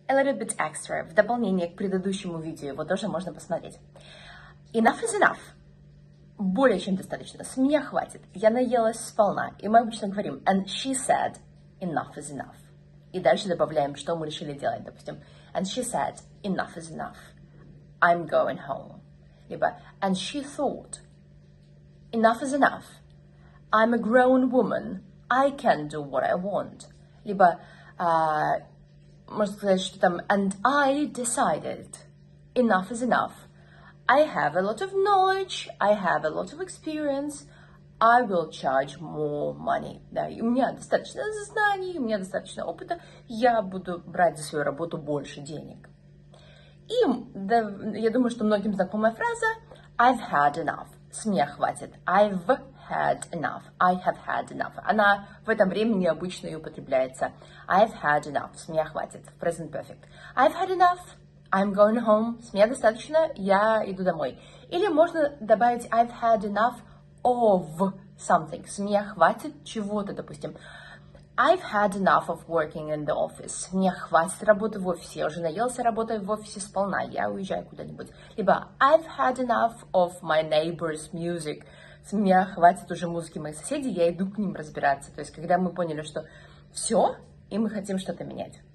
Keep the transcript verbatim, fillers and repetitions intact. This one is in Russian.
a little bit extra, в дополнение к предыдущему видео, его тоже можно посмотреть. Enough is enough. Более чем достаточно. С меня хватит. Я наелась сполна. И мы обычно говорим, and she said, enough is enough. И дальше добавляем, что мы решили делать. Допустим, and she said, enough is enough. I'm going home. Либо, and she thought, enough is enough. I'm a grown woman. I can do what I want. Либо, uh, можно сказать, что там, and I decided, enough is enough. I have a lot of knowledge, I have a lot of experience, I will charge more money. Да, и у меня достаточно знаний, у меня достаточно опыта, я буду брать за свою работу больше денег. И да, я думаю, что многим знакомая фраза I've had enough. С меня хватит. I've had enough. I have had enough. Она в этом времени обычно и употребляется. I've had enough. С меня хватит. В present perfect. I've had enough. I'm going home. С меня достаточно. Я иду домой. Или можно добавить I've had enough of something. С меня хватит чего-то, допустим. I've had enough of working in the office. Мне хватит работы в офисе. Я уже наелся работой в офисе сполна. Я уезжаю куда-нибудь. Либо I've had enough of my neighbor's music. С меня хватит уже музыки моих соседей. Я иду к ним разбираться. То есть, когда мы поняли, что все, и мы хотим что-то менять.